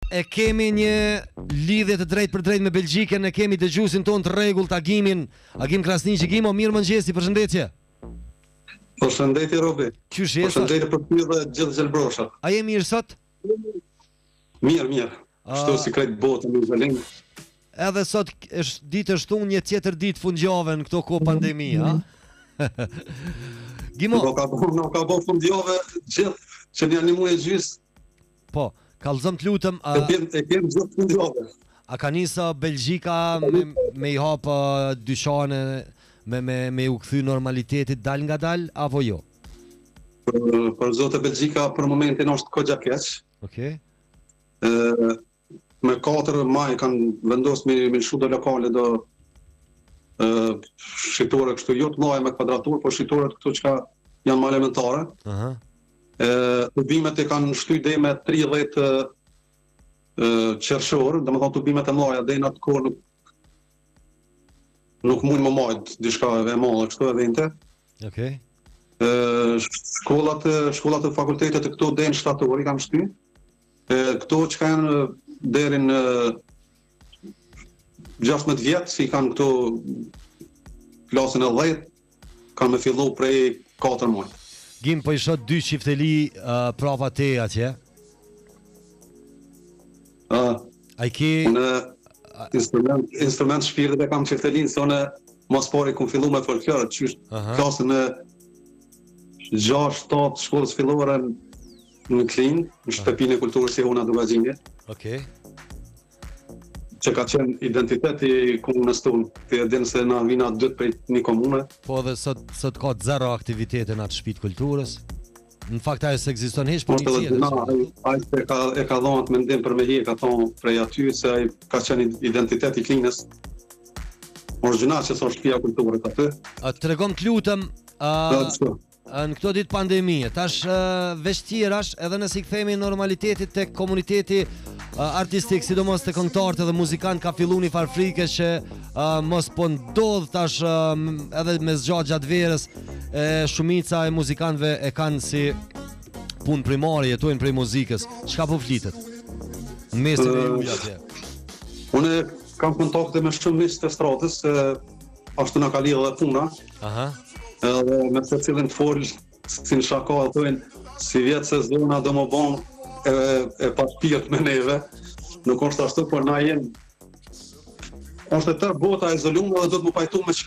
e kemi një lidhje të drejtë për drejtë me Belgjikën, e kemi dëgjuesin ton të rregullt Agimin, Agim Krasniqi. Gimo, mirëmëngjesi, përshëndetje. Përshëndetje Robi. Qysh je? Përshëndetje për ty dhe gjithë Gjelbrosha. A je mirë sot? Mirë. Kështu si krejt botën në Zëlim. Edhe sot është ditë shtunë, një tjetër ditë fundjave në këto kohë pandemi, ha? Gimo, Nuk ka bo fundjove gjithë që një muaj e gjysë. po, kallëzëm të lutëm, E kem gjithë fundjove. a ka nisa Belgjika me i hapë dyqane, me u kthy normalitetit dal nga dal, apo jo? Për zotë Belgjika për momentin është kogja keq. Okej. Me 4 maj kanë vendosur me lëshu do lokale do shitore kështu jo të mëdha me kvadraturë, por shitore këtu që janë më elementare. Aha. Tubimet e kanë shtyr deri me 30 qershor, domethënë tubimet e mëdha deri në atë kohë nuk mund më majt diçka e madhe kështu edhe inte. Okej. Shkollat e fakultetet e këtu deri në shtator i kanë shtyr. Këto që kanë deri në 16 vjet, si kanë këtu klasën e 10, kanë me fillu prej 4 muaj. Gim, po i shot 2 qifteli prapa te atje. A i ke... Unë instrument shpirtit e kam qiftelin, se unë mos pari kom fillu me folklore, që klasën e 6-7 shkollës fillore në Klin, në shtëpinë e kulturës e Hona Dugazhinje. Okej. Që ka qenë identiteti komunës tonë, të edhin se na vina 2 prej një komune. Po dhe sot ka 0 aktivitete në atë shtëpitë kulturës. Në fakt ajo se ekziston heq, po një tjetër. Ai e ka dhënë mendim për me hi, ka thonë prej aty se ai ka qenë identiteti i Klinës. Origjinal që son shtëpia kulturës aty. Tregom të lutëm, në këto ditë pandemie, tash veç tjerash, edhe nëse i kthehemi normalitetit tek komuniteti artistik, sidomos te këngëtarët dhe muzikantë, ka filluar një farfrike që mos po ndodh tash edhe me zgjatë gjatë verës, shumica e muzikantëve e kanë si punë primare, jetojnë prej muzikës. Çka po flitet? Në mesin e juaj atje. Unë kam kontakte me shumë njerëz të stradës, ashtu na ka lidhur edhe puna. Aha. Edhe me se cilin të folë, si në shaka, thujnë, si vjetë se zona do më bon e paspirt me neve, nuk është ashtu, por na jenë, është e tërë bota e izolume dhe do të më pajtu me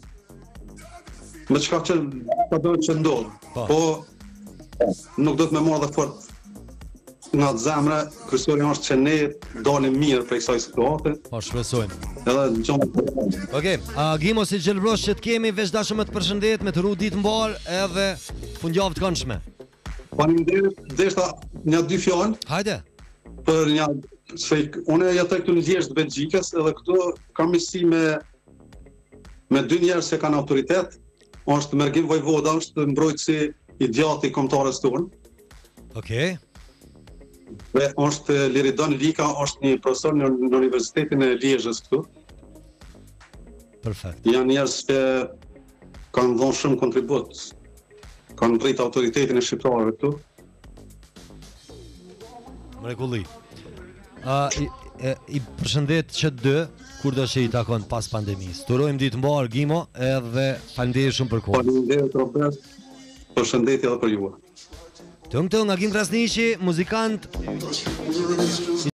qka që ka dojnë që ndodhë. Po, nuk do të me marrë dhe fort nga të zemre, kryesori është që ne dalim mirë prej kësaj situate. Po, shpresojmë. Edhe në gjonë. Okej, Gimo si Gjelbrosh që të kemi, veç dashëm me të përshëndet, me të ru ditë mbarë edhe fundjavë të këndshme. Faleminderit, deshta një 2 fjalë. Hajde. Për një, se unë jetoj këtu në Gjergj të Belgjikës, edhe këtu kam misi me 2 njerëz që kanë autoritet. Është Mergim Vojvoda, është mbrojtësi i djati i kombëtarës tonë. Okej. Dhe është Liridon Lika, është një profesor në Universitetin e Liezhës këtu. Perfekt. Janë njerëz që kanë dhënë shumë kontribut. Kanë rrit autoritetin e shqiptarëve këtu. Mrekulli. I përshëndet që 2 kur do që i takon pas pandemisë. Të urojmë ditë mbarë, Gimo, edhe faleminderit shumë për kohën. Faleminderit Robert. Përshëndetje edhe për ju. Të nga Agim Krasniqi, muzikant